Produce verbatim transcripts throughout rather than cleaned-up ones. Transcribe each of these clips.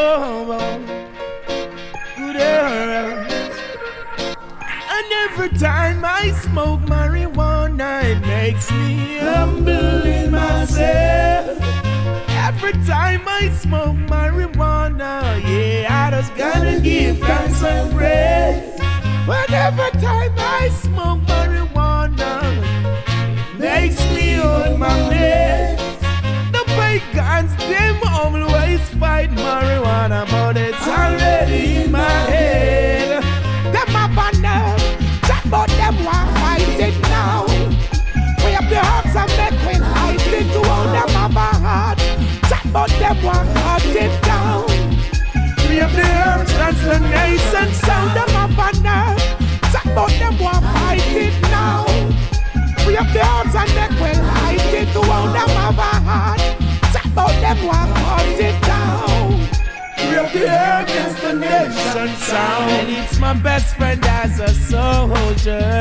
oh, good earth. And every time I smoke marijuana, it makes me humble in myself. Every time I smoke marijuana, yeah, I just gotta give thanks and praise. But every time I smoke marijuana, it makes me hold my head. The pagans, them always fight marijuana, but it's already in my head. Them up and down, chat but them want fight it now. We have the hearts and neck when I think to all them have a heart. Chat but them want cut it down. We have the herbs, transformation, sound them up and down. Chat but them want fight it now. We have the hearts and neck when I think to all them have a heart. Chat but them want cut it down. We have the air against the nation sound. And it's my best friend as a soldier.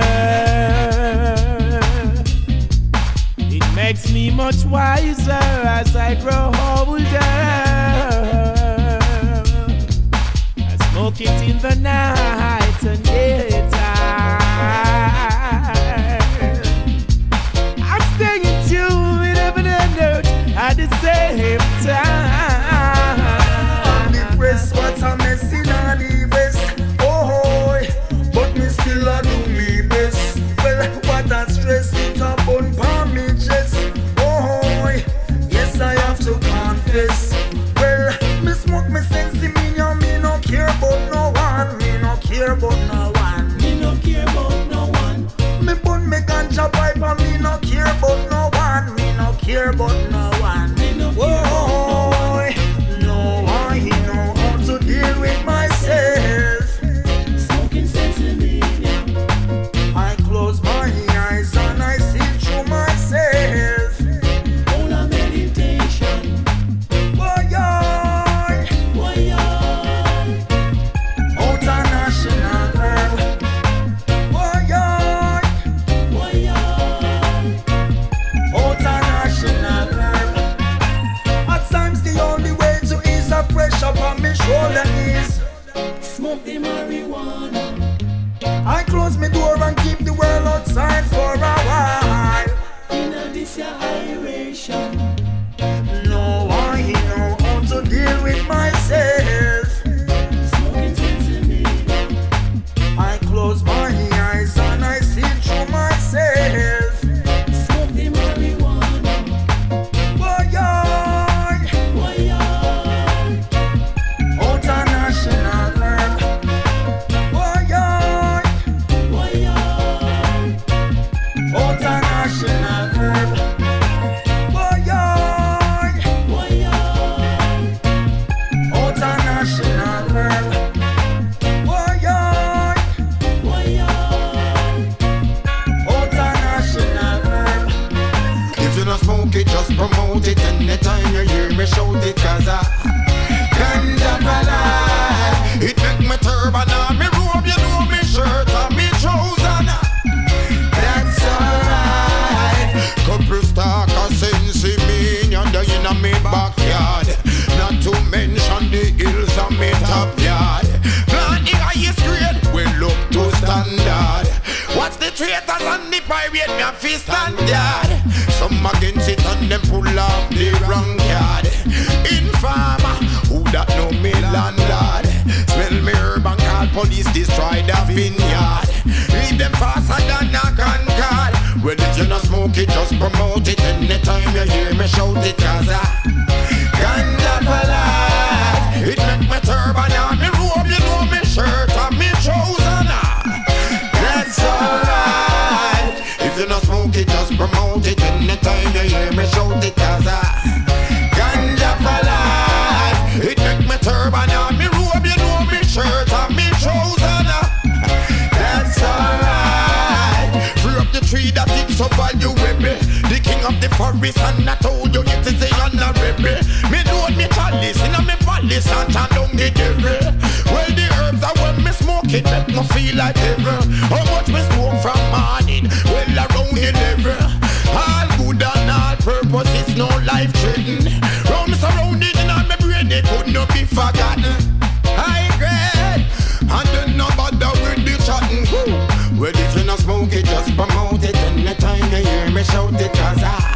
It makes me much wiser as I grow older. I smoke it in the night and daytime. I stay in tune with heaven and earth at the same time. What's a mess in all the west? Oh, but me still a do me best. Well, what a stress it up on palm me chest. Oh, yes I have to confess. Well, me smoke me sense in me and me no care about no one. Me no care about no one. Me no care about no one. Me burn me ganja pipe and me no care about no one. Me no care about no one. Me no care about no one. No one he know to deal with myself. Smoking sense in me now. I close my eyes and I see through myself. All a meditation. Boy, boy, boy, Outernational herb. Boy, boy, Outernational herb. At times the only way to ease the pressure on me shoulder is smoke the marijuana. I close my door and keep the world outside for a while. In a this aeration, no I know how to deal with myself. Smoking sense in me. I close my eyes and I see through myself. Smoke the marijuana. Boy, boy, Outernational herb. Boy, boy, Outernational herb. Boy, boy, Outernational herb. Boy, boy, Outernational herb. If you not smoke it, just promote it. Anytime you hear me shout it, cause I Ganjah for life. It make me turban on me robe, you know me shirt and me trousers. That's alright. Couple stock of sense in me and in a me backyard. Not to mention the hills of me top yard. Plant the highest grade, we look to standard. What's the traitors and the pirate, me a fist and yard. Some against it and them pull off the wrong card. Informer, who that know me landlord. Smell me herb and call police, destroy the vineyard. Leave them faster than a gun call. Well, if you not smoke it, just promote it. Anytime you hear me shout it, cause I Ganjah for life. It make me turban on me robe, you know me shirt and me trousers. That's alright. If you not smoke it, just promote it. Anytime you hear me shout it, cause I Ganjah for life. It make me turban on me robe, you know me shirt and me trousers. That's alright. Free up the tree that is so valuable. The king of the forest and I told you it is the honorable. Me load me chalice in a me palace and turn down the devil. Well the herbs are when me smoke it make me feel like heaven. How much me smoke from morning? Well around eleven. All good and all purpose, it's no life threatening. Round me surrounded in all my brain, it could not be forgotten. me shout it cause I